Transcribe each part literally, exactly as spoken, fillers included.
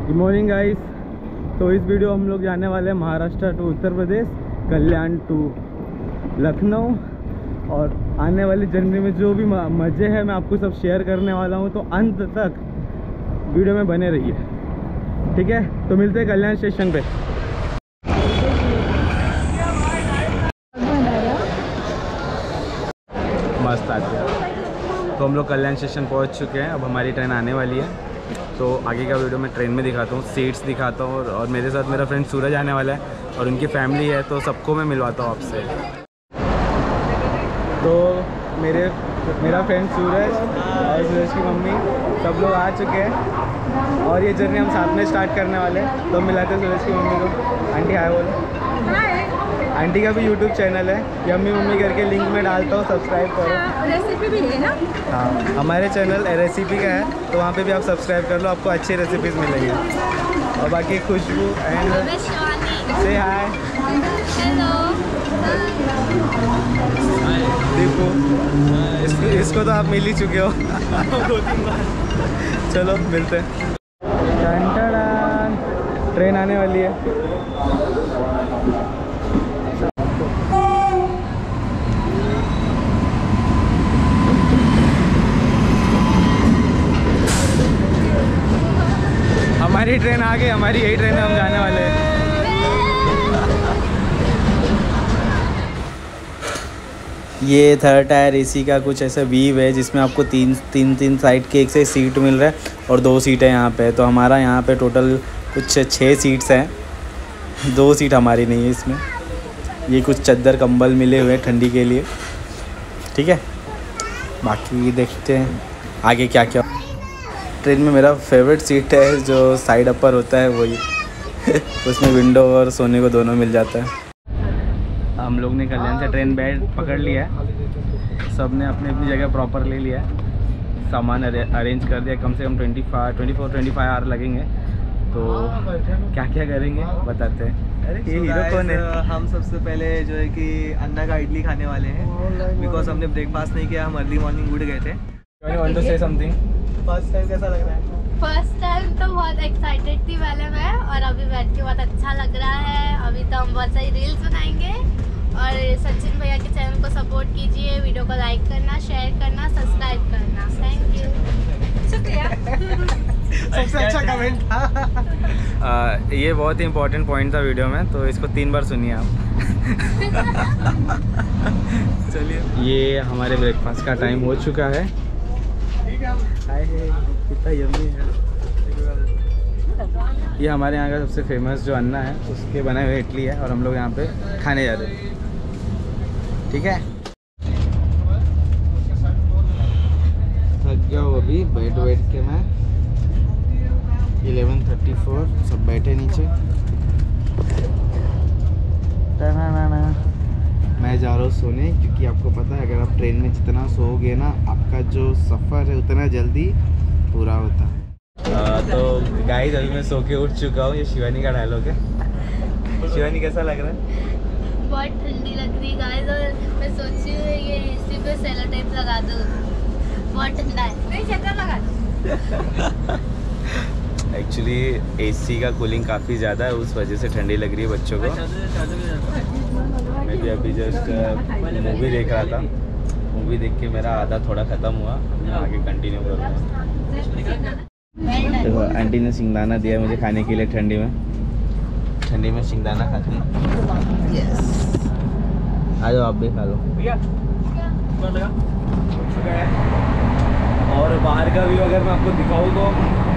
Good morning guys. तो इस video हम लोग जाने वाले हैं महाराष्ट्र टू उत्तर प्रदेश, कल्याण टू लखनऊ, और आने वाली जर्नी में जो भी मज़े हैं मैं आपको सब शेयर करने वाला हूं, तो अंत तक वीडियो में बने रहिए, ठीक है। तो मिलते हैं कल्याण स्टेशन पे। मस्त आती है। तो हम लोग कल्याण स्टेशन पहुंच चुके हैं, अब हमारी ट्रेन आने वाली है। तो आगे का वीडियो मैं ट्रेन में दिखाता हूँ, सीट्स दिखाता हूँ, और, और मेरे साथ मेरा फ्रेंड सूरज आने वाला है और उनकी फैमिली है, तो सबको मैं मिलवाता हूँ आपसे। तो मेरे मेरा फ्रेंड सूरज और सूरज की मम्मी सब लोग आ चुके हैं और ये जर्नी हम साथ में स्टार्ट करने वाले हैं। तो हम मिलाते हैं सूरज की मम्मी को। आंटी हाय बोलो। आंटी का भी यूट्यूब चैनल है, यम्मी मम्मी करके लिंक में डालता हूँ, सब्सक्राइब करो। रेसिपी भी है ना? हाँ, हमारे चैनल रेसिपी का है, तो वहाँ पे भी आप सब्सक्राइब कर लो, आपको अच्छी रेसिपीज़ मिलेंगी। और बाकी खुशबू एंड से हाय। हेलो दीपू, इसको इसको तो आप मिल ही चुके हो दो तीन बार। चलो मिलते हैं। ट्रेन आने वाली है। हमारी ट्रेन आ गई, हमारी यही ट्रेन में हम जाने वाले हैं। ये थर्ड टायर एसी का कुछ ऐसा वीव है जिसमें आपको तीन तीन तीन साइड के एक से सीट मिल रहा है और दो सीट है यहाँ पे। तो हमारा यहाँ पे टोटल कुछ छः सीट्स हैं, दो सीट हमारी नहीं है इसमें। ये कुछ चद्दर कंबल मिले हुए हैं ठंडी के लिए, ठीक है। बाकी देखते हैं आगे क्या क्या। ट्रेन में मेरा फेवरेट सीट है जो साइड अपर होता है, वही उसमें विंडो और सोने को दोनों मिल जाता है। हम लोग ने कल्याण से ट्रेन बैठ पकड़ लिया है, सब ने अपनी अपनी जगह प्रॉपर ले लिया है, सामान अरेंज कर दिया। कम से कम twenty five twenty four twenty five hour लगेंगे। तो क्या क्या करेंगे बताते हैं। अरे ये हीरो कौन है? हम सबसे पहले जो है कि अन्ना का इडली खाने वाले हैं, बिकॉज हमने ब्रेकफास्ट नहीं किया, हम अर्ली मॉर्निंग उठ गए थे। Want to say something? First time कैसा लग रहा है? फर्स्ट टाइम तो बहुत एक्साइटेड थी पहले मैं, और अभी बैठ के बहुत अच्छा लग रहा है। अभी तो हम बहुत सारी रील्स बनाएंगे, और सचिन भैया के चैनल को सपोर्ट कीजिए, वीडियो को लाइक करना, शेयर करना, सब्सक्राइब करना। थैंक यू, शुक्रिया। सबसे अच्छा कमेंट था। ये बहुत ही इंपॉर्टेंट पॉइंट था वीडियो में, तो इसको तीन बार सुनिए आप। चलिए, ये हमारे ब्रेकफास्ट का टाइम हो चुका है। कितना यम्मी है। ये हमारे यहाँ का सबसे फेमस जो अन्ना है उसके बनाए हुए इडली है, और हम लोग यहाँ पे खाने जा रहे हैं, ठीक है। थक गया हूँ अभी बैठ बैठ के मैं। इलेवन थर्टी फोर, सब बैठे नीचे। मैं जा रहा हूँ सोने, क्योंकि आपको पता है अगर आप ट्रेन में जितना सोओगे ना, आपका जो सफ़र है उतना जल्दी पूरा होता है। आ, तो गाइस अभी मैं सो के उठ चुका हूँ। ये शिवानी का डायलॉग है। शिवानी कैसा लग रहा है? बहुत ठंडी लग रही है गाइस, और मैं सोच रही हूँ ये एसी पे सेलो टेप लगा दूँ, बहुत ठंडा है। नहीं, शटर लगा दूँ। एक्चुअली एसी का कूलिंग काफ़ी ज़्यादा है, उस वजह से ठंडी लग रही है बच्चों को। मैं भी अभी जस्ट मूवी देख रहा था, मूवी देख के मेरा आधा थोड़ा ख़त्म हुआ, मैं आगे कंटिन्यू करूँगा। देखो आंटी ने सिंगदाना दिया मुझे खाने के लिए ठंडी में। ठंडी में सिंगदाना खाते हैं। यस, आ जाओ आप भी खा लो। और बाहर का व्यू अगर मैं आपको दिखाऊँ तो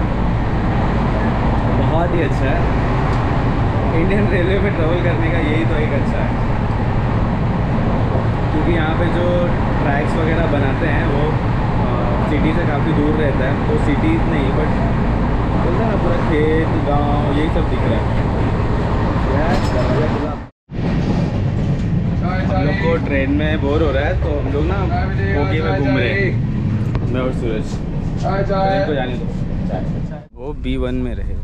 बहुत ही अच्छा है। इंडियन रेलवे में ट्रैवल करने का यही तो एक अच्छा है, क्योंकि यहाँ पे जो ट्रैक्स वगैरह बनाते हैं वो सिटी से काफ़ी दूर रहता है। तो सिटी नहीं, बट बोलते हैं ना पूरा खेत गांव यही सब दिख रहा है। हम लोग को ट्रेन में बोर हो रहा है, तो हम लोग ना बोगी में घूम रहे हैं, मैं और सूरज। ट्रेन को जाने दो, वो बी वन में रहे।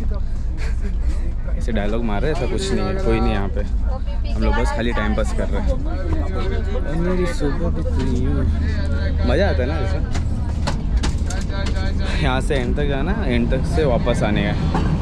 ऐसे डायलॉग मार रहे, ऐसा कुछ नहीं है, कोई नहीं यहाँ पे। हम लोग बस खाली टाइम पास कर रहे हैं। मेरी सुबह मज़ा आता है ना ऐसा। यहाँ से एंड तक जाना, एंड तक से वापस आने का।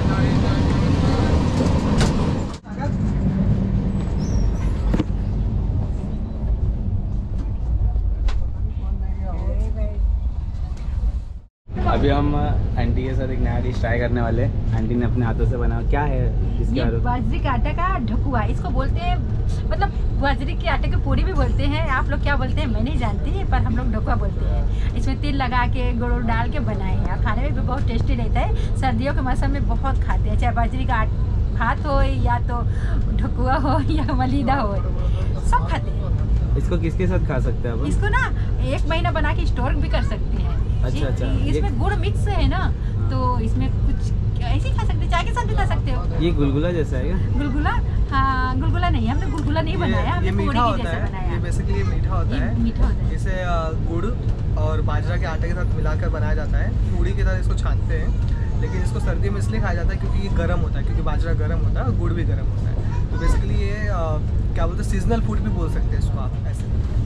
अभी हम आंटी के साथ एक नया डिश ट्राई करने वाले हैं। आंटी ने अपने हाथों से बनाया। क्या है इसके बारे में? बाजरे के आटे का ढकुआ इसको बोलते हैं, मतलब बाजरे के आटे की पूरी भी बोलते हैं। आप लोग क्या बोलते हैं मैं नहीं जानती, पर हम लोग ढकुआ बोलते हैं। इसमें तिल लगा के गुड़ डाल के बनाए हैं और खाने में भी बहुत टेस्टी रहता है। सर्दियों के मौसम में बहुत खाते हैं, चाहे बाजरे का भात हो या तो ढकुआ हो या मलीदा हो, सब खाते हैं। इसको किसके साथ खा सकते हैं आप? इसको ना एक महीना बना के स्टोर भी कर सकते हैं। अच्छा अच्छा। इसमें गुड़ मिक्स है ना, तो इसमें कुछ ऐसे ही खा सकते हैं, चाय के साथ भी खा सकते हो। ये गुलगुला जैसा है क्या? गुलगुला? हाँ, गुलगुला नहीं, हमने गुलगुला नहीं बनाया, हमने पूरी के जैसा बनाया। ये बेसिकली मीठा होता ये है। मीठा होता है। इसे गुड़ और बाजरा के आटे के साथ मिलाकर बनाया जाता है। पूरी की तरह इसको छानते हैं, लेकिन इसको सर्दी में इसलिए खाया जाता है क्योंकि ये गर्म होता है, क्योंकि बाजरा गर्म होता है और गुड़ भी गर्म होता है। तो बेसिकली ये आ, क्या बोलते हैं, सीजनल फूड भी बोल सकते हैं इसको आप ऐसे।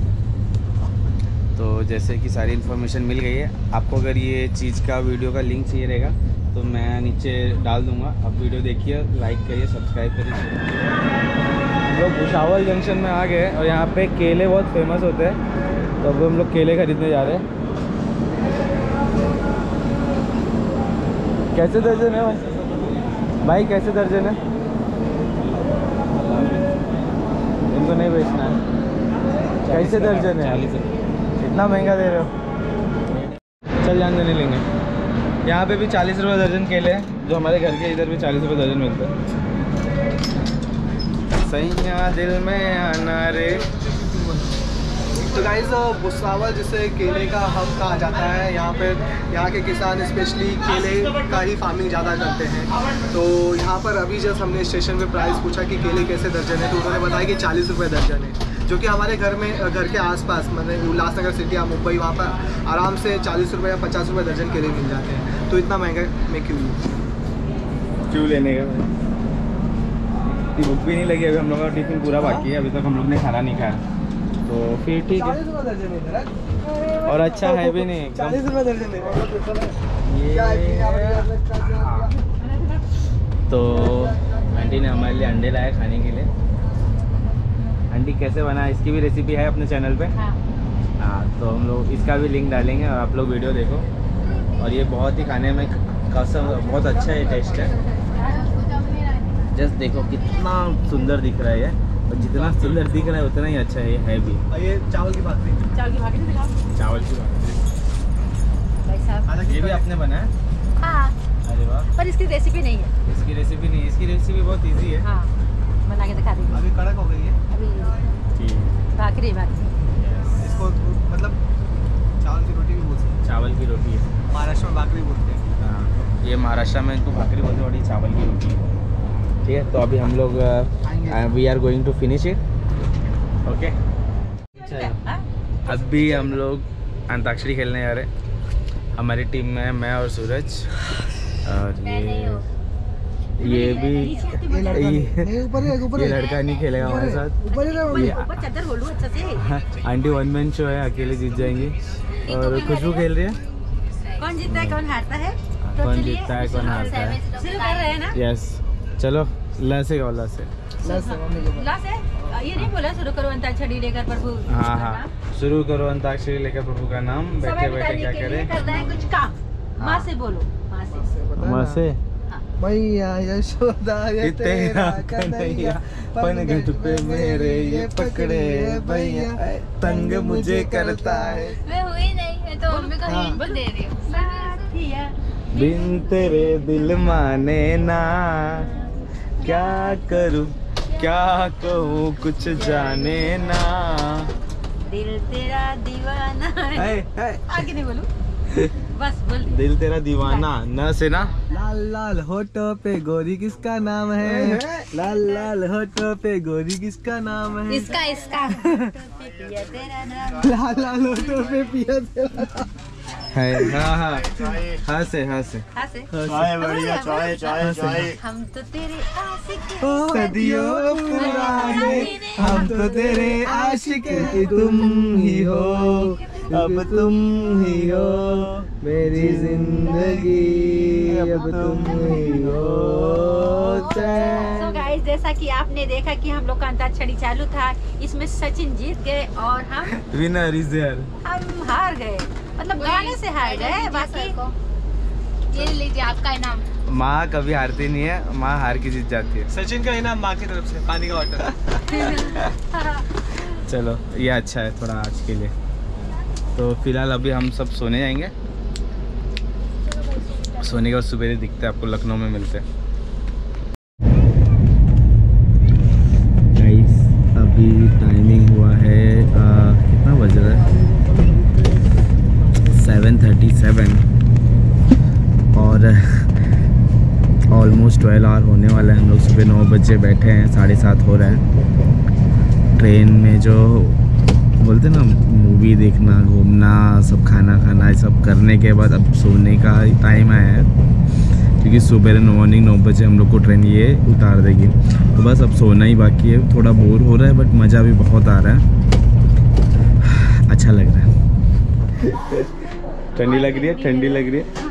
तो जैसे कि सारी इन्फॉर्मेशन मिल गई है आपको। अगर ये चीज़ का वीडियो का लिंक चाहिए रहेगा तो मैं नीचे डाल दूंगा। आप वीडियो देखिए, लाइक करिए, सब्सक्राइब करिए। हम लोग भुसावल जंक्शन में आ गए और यहाँ पे केले बहुत फेमस होते हैं, तो अब हम लोग केले खरीदने जा रहे हैं। कैसे दर्जन है भाई? भाई कैसे दर्जन है? इनको नहीं बेचना है। कैसे दर्जन है? इतना महंगा दे रहे हो? चल जान देने लेंगे। यहाँ पे भी चालीस रुपये दर्जन केले हैं, जो हमारे घर के इधर भी चालीस रुपये दर्जन मिलते हैं। सैया दिल में आना रे। तो गाइस भुसावल जिसे केले का हब कहा जाता है, यहाँ पे यहाँ के किसान स्पेशली केले का ही फार्मिंग ज़्यादा करते हैं। तो यहाँ पर अभी जब हमने स्टेशन पे प्राइस पूछा कि केले कैसे दर्जन है, तो उन्होंने बताया कि चालीस रुपये दर्जन है, जो कि हमारे घर में घर के आसपास मतलब उल्लासनगर सिटी या मुंबई वहाँ पर आराम से चालीस रुपये या पचास रुपये दर्जन केले मिल जाते हैं। तो इतना महंगा में क्यों क्यों लेने का? भूख भी नहीं लगी, अभी हम लोग का टिफिन पूरा बाकी है, अभी तक हम लोग ने खाना नहीं खाया, तो फिर ठीक है। और अच्छा है भी नहीं, चालीस रुपये दर्जन तो आंटी ने हमारे लिए अंडे लाए खाने के लिए। आंटी कैसे बना, इसकी भी रेसिपी है अपने चैनल पे। हाँ, हाँ, तो हम लोग इसका भी लिंक डालेंगे और आप लोग वीडियो देखो। और ये बहुत ही खाने में कसम बहुत अच्छा है, टेस्ट है। जस्ट देखो कितना सुंदर दिख रहा है ये, और जितना सुंदर दिख रहा है उतना ही अच्छा है, है भी। ये चावल की बात नहीं, चावल की भाकरी दिखाओ। चावल की बात भाई साहब, ये भी आपने बनाया? हाँ, अरे वाह। पर इसकी रेसिपी नहीं है। इसकी रेसिपी नहीं, इसकी रेसिपी बहुत इजी है। हाँ, बना के दिखा देंगे। अभी कड़क हो गई है अभी ठीक है। भाकरी भाकरी इसको, मतलब चावल की रोटी भी बोलते हैं। चावल की रोटी है, महाराष्ट्र में भाकरी बोलते हैं। हाँ, ये महाराष्ट्र में इनको भाकरी बोलते हैं और ये चावल की रोटी है। ठीक है, तो अभी हम लोग we are going to finish it. Okay, अभी हम लोग अंताक्षरी खेलने जा रहे हैं। हमारी टीम में मैं और सूरज, और ये ये भी ये, ये लड़का नहीं खेलेगा हमारे साथ। ये चादर बोलूं अच्छा से। आंटी वन मैन शो है, अकेले जीत जाएंगी। और खुशबू खेल रही है। कौन जीतता है कौन हारता है? कौन जीतता है कौन हारता है? शुरू कर रहे हैं ना? यस, चलो ला से ला से ला से ये नहीं बोला शुरू करो अंताक्षरी लेकर प्रभु। हाँ हाँ, शुरू करो अंताक्षरी लेकर प्रभु का नाम। बैठे बैठे क्या करें? करना है कुछ काम। माँ से बोलो, माँ से। माँ से मैया यशोदा ये तेरा कन्हैया, पनघट पे मेरे ये पकड़े भैया, तंग मुझे करता है। मैं हुई नहीं है तो मम्मी को हिंट दे रही हूँ। साथिया बिन तेरे दिल माने ना, क्या करूं क्या कहूँ कुछ जाने ना। दिल तेरा दीवाना है। है, है। आगे नहीं बोलूं, बस बोल दे। दिल तेरा दीवाना न से ना। लाल लाल होठों पे गोरी किसका नाम है? लाल लाल होठों पे गोरी किसका नाम है? इसका इसका पिया तेरा नाम। लाल लाल होठों पे पिया तेरा नाम है। हाँ हाँ हाँ से हाँ से हाँ से चाय बढ़िया, चाय चाय चाय। हम तो तेरे आशिक सदियों पुराने, हम तो तेरे आशिक तुम ही हो। अब तुम ही हो मेरी जिंदगी, अब तुम ही हो। So guys, जैसा कि आपने देखा कि हम लोग का अंताक्षरी चालू था, इसमें सचिन जीत गए और हम विनर इज देयर, हम हार गए, मतलब गाने से हार गए। बाकी ये लीजिए आपका इनाम। माँ कभी हारती नहीं है, माँ हार के जीत जाती है। सचिन का इनाम माँ की तरफ से पानी का वाटर। चलो ये अच्छा है थोड़ा आज के लिए। तो फिलहाल अभी हम सब सोने जाएंगे, सोने के बाद सुबह दिखते हैं आपको, लखनऊ में मिलते हैं। गाइस अभी टाइमिंग हुआ है आ, कितना बज रहा है, सेवन थर्टी सेवन और ऑलमोस्ट ट्वेल्व आवर होने वाला है। हम लोग सुबह नौ बजे बैठे हैं, साढ़े सात हो रहा है। ट्रेन में जो बोलते ना मूवी देखना, घूमना, सब खाना खाना, ये सब करने के बाद अब सोने का टाइम आया है, क्योंकि सुबह मॉर्निंग नौ बजे हम लोग को ट्रेन ये उतार देगी। तो बस अब सोना ही बाकी है। थोड़ा बोर हो रहा है बट मज़ा भी बहुत आ रहा है, अच्छा लग रहा है। ठंडी लग रही है, ठंडी लग रही है।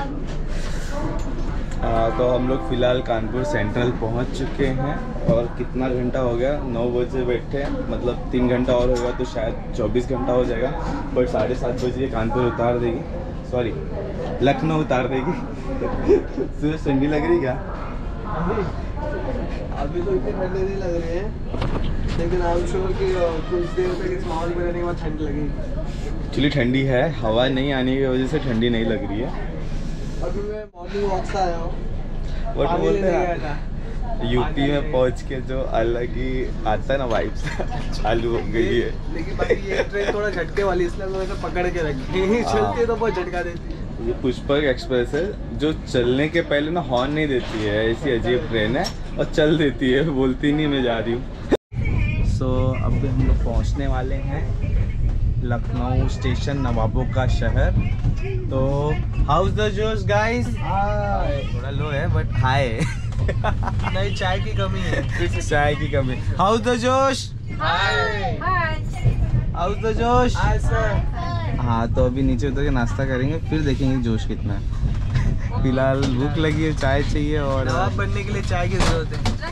आ, तो हम लोग फ़िलहाल कानपुर सेंट्रल पहुंच चुके हैं और कितना घंटा हो गया, नौ बजे बैठे हैं, मतलब तीन घंटा और होगा तो शायद चौबीस घंटा हो जाएगा। बट साढ़े सात बजे कानपुर उतार देगी, सॉरी लखनऊ उतार देगी। सूरज ठंडी लग रही क्या? अभी तो इतनी ठंडी नहीं लग रही है, लेकिन आई एम श्योर कि कुछ देर तक इस माहौल में रहने के बाद ठंड लगेगी। एक्चुअली ठंडी है, हवा नहीं आने की वजह से ठंडी नहीं लग रही है। अभी मैं मॉर्निंग वॉक से आया हूँ, बट बोलते हैं यूपी में पहुंच के जो अलग ही आता है ना वाइब्स चालू हो गई है। लेकिन भाई ये ट्रेन थोड़ा झटके वाली, इसलिए हम लोग ऐसे पकड़ के रखी, चलती है तो बहुत झटका देती है। ये पुष्पक एक्सप्रेस है जो चलने के पहले ना हॉर्न नहीं देती है, ऐसी अजीब ट्रेन है, और चल देती है, बोलती नहीं मैं जा रही हूँ। सो so, अब हम लोग पहुँचने वाले हैं लखनऊ स्टेशन, नवाबों का शहर। तो हाउस द जोश गाइस, थोड़ा लो है बट हाय। नहीं चाय की कमी है, चाय की कमी। How's the josh, how's the josh. हाँ तो अभी नीचे उतर के नाश्ता करेंगे, फिर देखेंगे जोश कितना है। फिलहाल भूख लगी है, चाय चाहिए और नवाब बनने के लिए चाय की जरूरत है।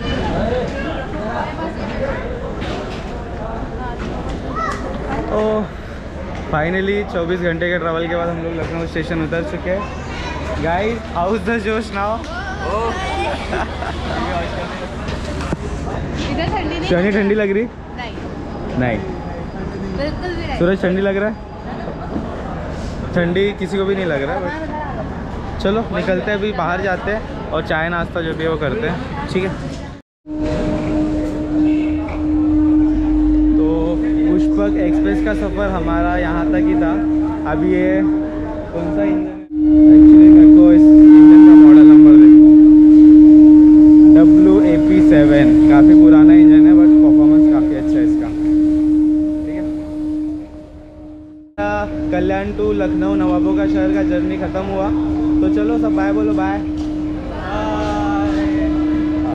ओ फाइनली चौबीस घंटे के ट्रैवल के बाद हम लोग लखनऊ स्टेशन उतर चुके हैं। Guys how's the josh now. इधर ठंडी नहीं, शनि ठंडी लग रही? नहीं नहीं, बिल्कुल भी नहीं। सूरज ठंडी लग रहा है? ठंडी किसी को भी नहीं लग रहा है, बट चलो निकलते हैं, अभी बाहर जाते हैं और चाय नाश्ता जो भी है वो करते हैं, ठीक है। तो पुष्पक एक्सप्रेस का सफ़र हमारा यहाँ तक ही था। अब ये कौन सा इंजन, एक्चुअली मेरे को इस इंजन का मॉडल नंबर देखो, डब्ल्यू ए पी सेवन, काफ़ी पुराना इंजन है बट परफॉर्मेंस काफ़ी अच्छा है इसका, ठीक है। कल्याण टू लखनऊ नवाबों का शहर का जर्नी ख़त्म हुआ, तो चलो सब बाय बोलो, बाय।